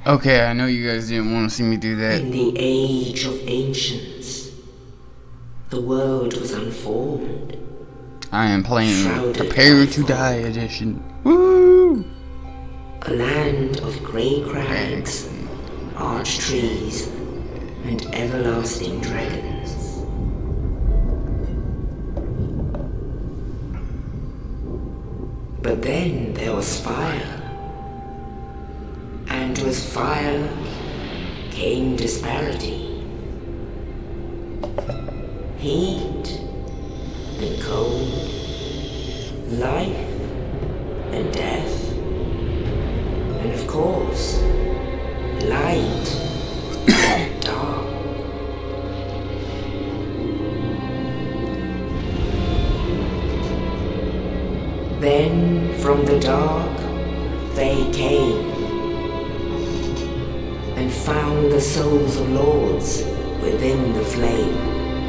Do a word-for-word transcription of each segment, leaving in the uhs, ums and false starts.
Okay, I know you guys didn't want to see me do that. In the age of ancients, the world was unformed. I am playing Shrouded Prepare by to fog. Die edition. Woo! A land of grey crags, arch trees, and everlasting dragons. But then there was fire. And with fire came disparity. Heat and cold, life and death, and of course, light and dark. Then from the dark they came and found the souls of lords within the flame.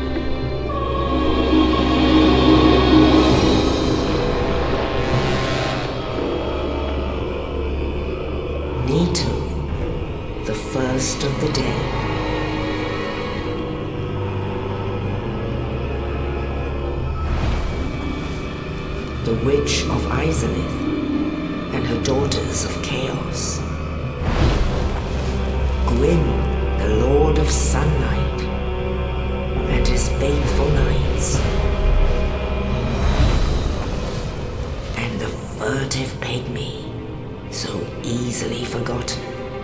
Nito, the first of the dead. The Witch of Izalith and her daughters of Chaos. Gwyn, the Lord of Sunlight, and his faithful knights. And the furtive pygmy, so easily forgotten.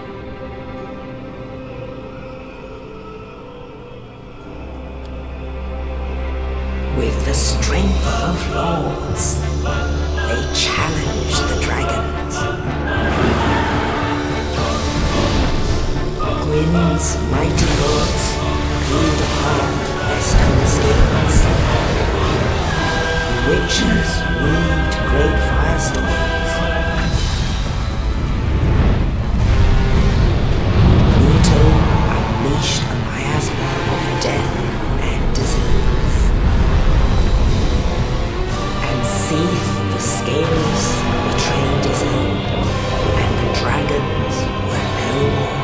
With the strength of lords, they challenged the dragons. Gwyn's mighty lords peeled apart their stone skills. Witches weaved great firestorms. Nito unleashed a miasma of death and disease. And Seath the Scales betrayed his end, and the dragons were no more.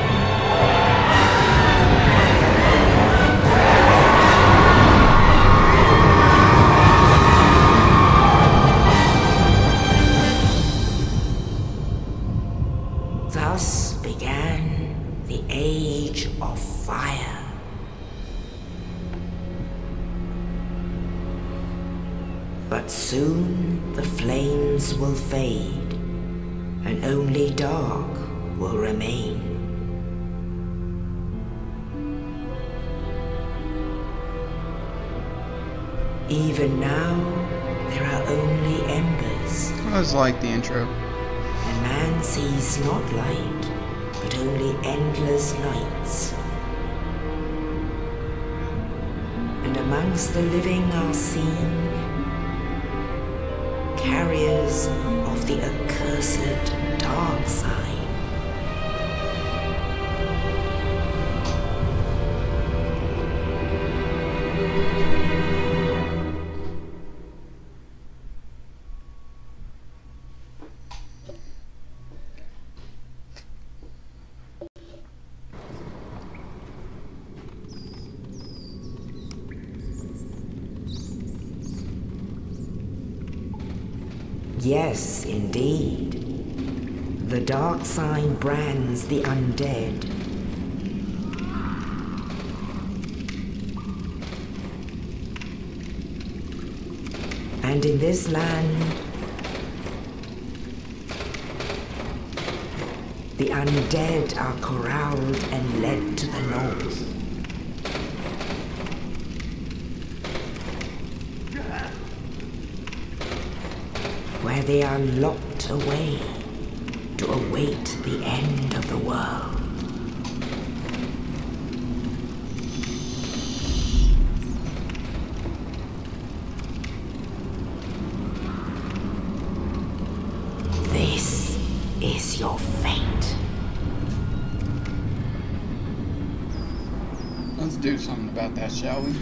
Thus began the Age of Fire. But soon the flames will fade, and only dark will remain. Even now, there are only embers. I was like the intro. And man sees not light, but only endless nights. And amongst the living are seen carriers of the accursed dark side. Yes, indeed. The dark sign brands the undead. And in this land, the undead are corralled and led to the north. Where they are locked away to await the end of the world. This is your fate. Let's do something about that, shall we?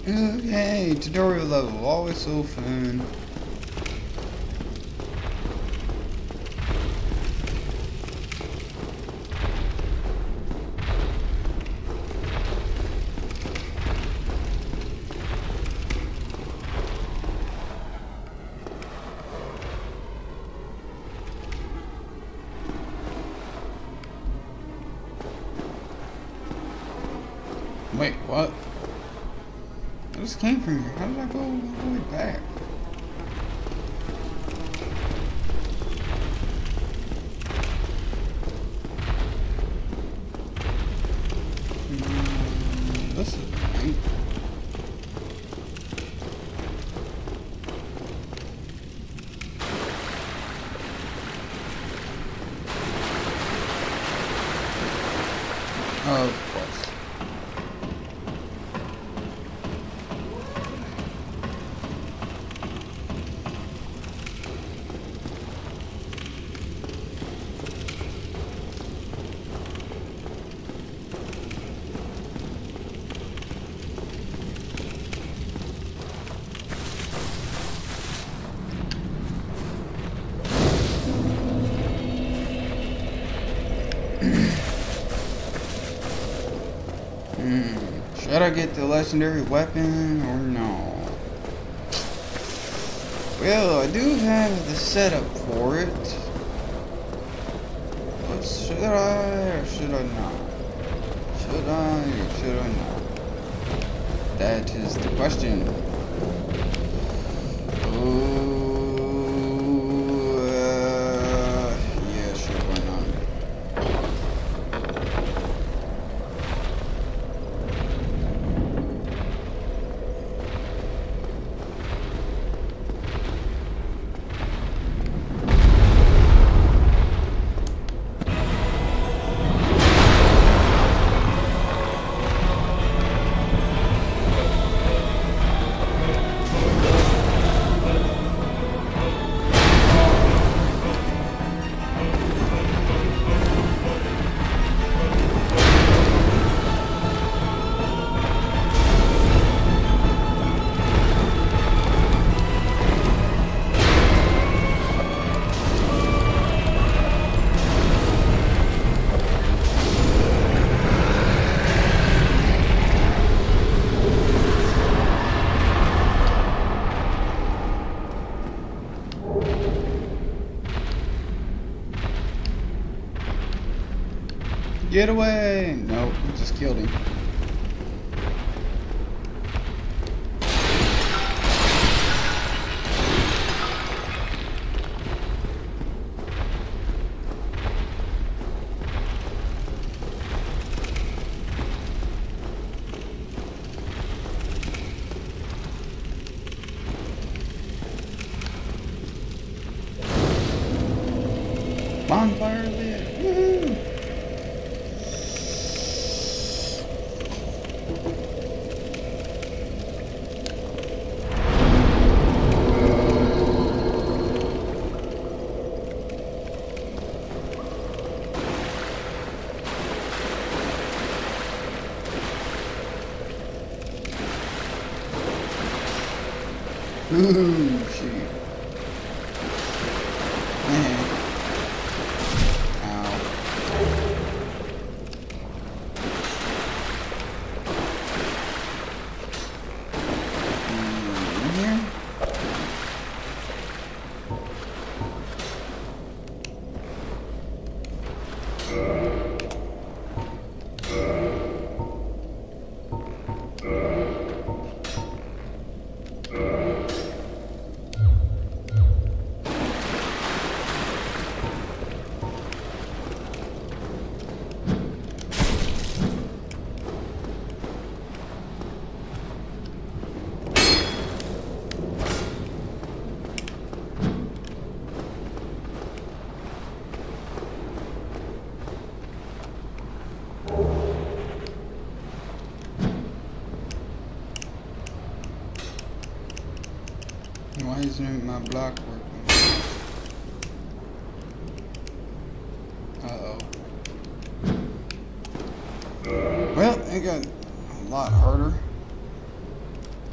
Okay, tutorial level, always so fun. Wait, what? I just came from here. How did I go all the way back? Mm, this is right. Of course. Hmm. Should I get the legendary weapon or no? Well, I do have the setup for it. But should I or should I not? Should I or should I not? That is the question. Oh, uh, yeah, sure, why not? Get away! Nope, we just killed him. Bonfire lit! Woohoo! Ooh, shoot. Man. Ow. Mm, in here? Why isn't my block working? Uh-oh. Well, it got a lot harder.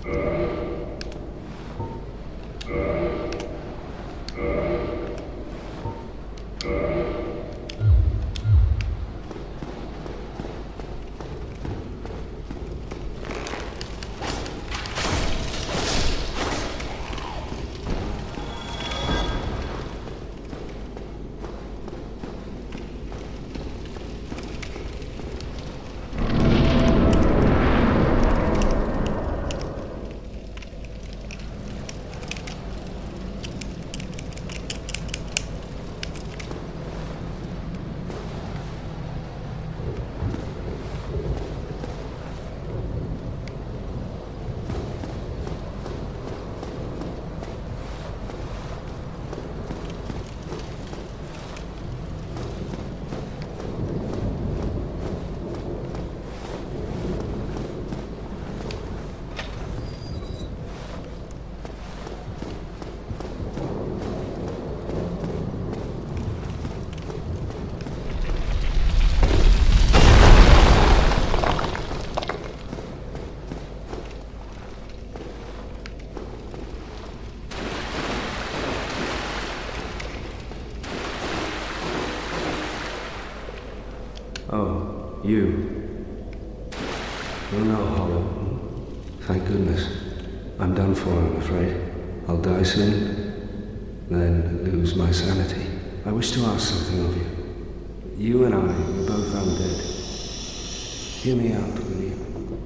Oh, you. You're no hollow. Thank goodness. I'm done for, I'm afraid. I'll die soon, then lose my sanity. I wish to ask something of you. You and I are both undead. Hear me out, will you?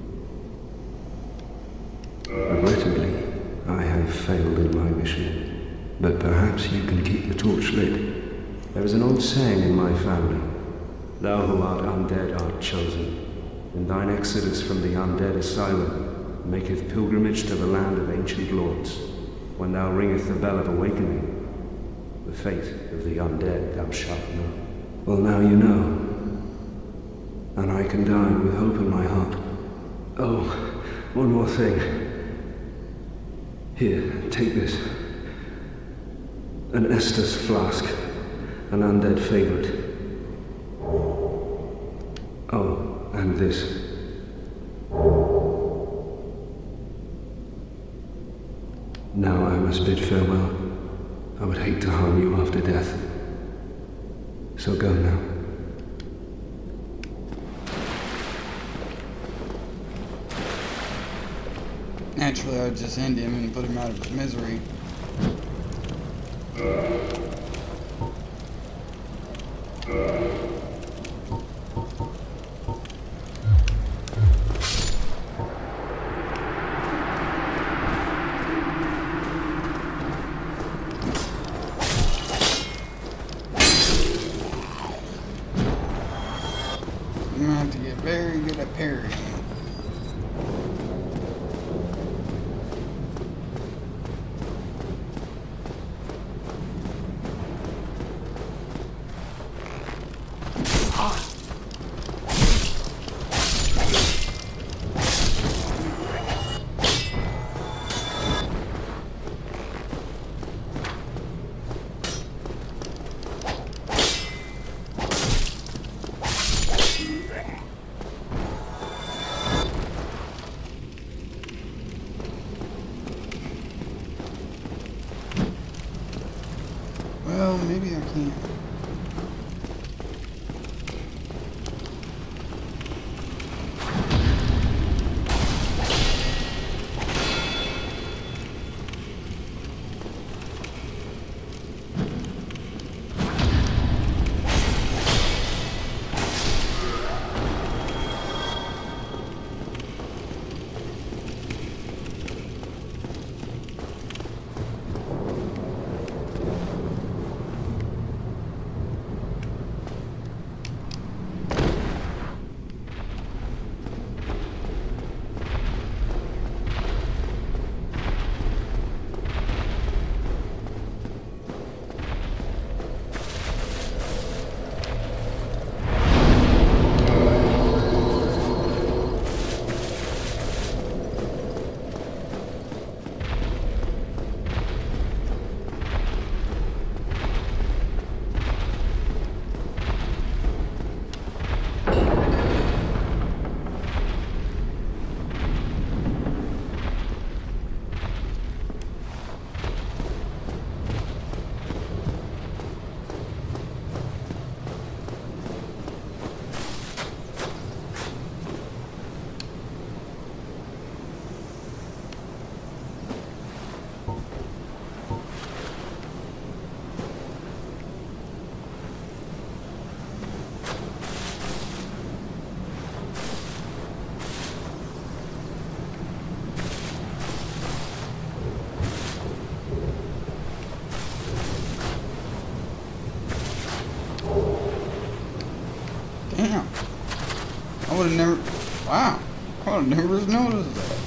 Regrettably, I have failed in my mission, but perhaps you can keep the torch lit. There is an old saying in my family: thou who art undead art chosen, and thine exodus from the undead asylum maketh pilgrimage to the land of ancient lords. When thou ringeth the bell of awakening, the fate of the undead thou shalt know. Well, now you know, and I can die with hope in my heart. Oh, one more thing. Here, take this. An Estus flask, an undead favorite. Oh, and this. Now I must bid farewell. I would hate to harm you after death. So go now. Naturally, I would just end him and put him out of his misery. I'm gonna have to get very good at parrying. Well, maybe I can't. Damn. I would have never... Wow. I would have never noticed that.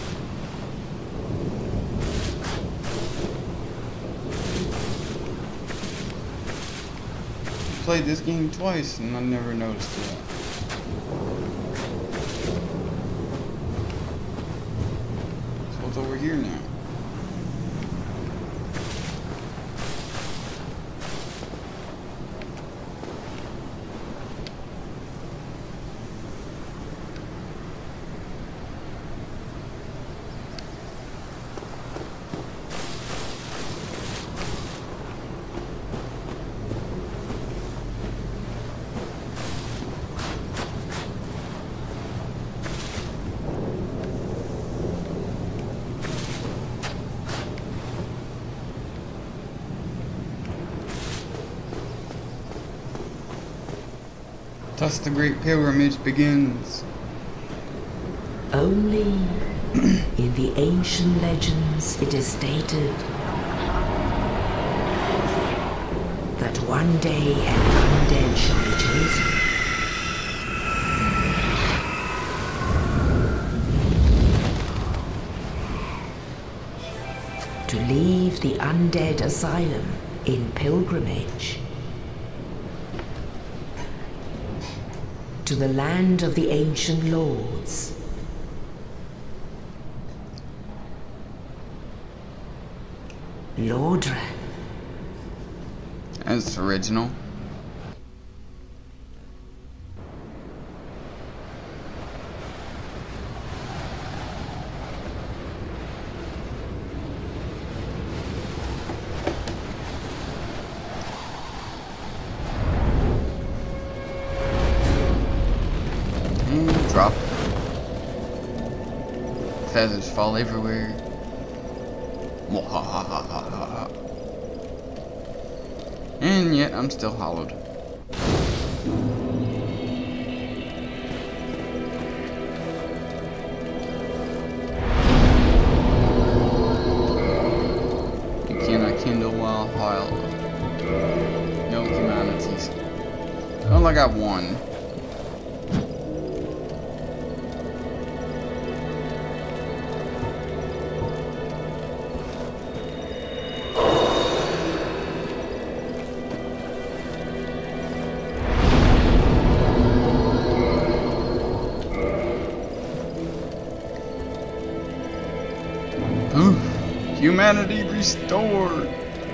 Played this game twice and I never noticed that. So what's over here now? Thus the great pilgrimage begins. Only in the ancient legends it is stated that one day an undead shall be chosen. To leave the undead asylum in pilgrimage to the land of the ancient lords. Lordran. That's original. Drop. Feathers fall everywhere. And yet I'm still hollowed. You cannot kindle while hollowed. No humanities. Well, I got one. Humanity restored.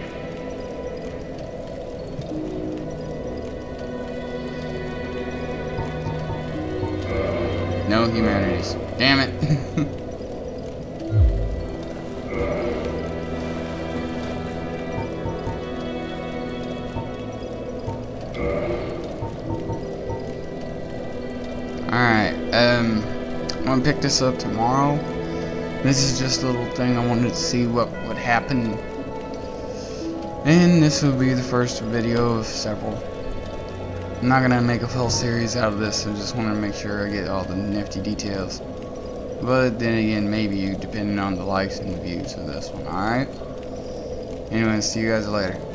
No humanities. Damn it. Alright, um, I'm gonna pick this up tomorrow. This is just a little thing I wanted to see what would happen. And this will be the first video of several. I'm not gonna make a full series out of this, I just want to make sure I get all the nifty details. But then again, maybe depending on the likes and the views of this one, alright? Anyway, see you guys later.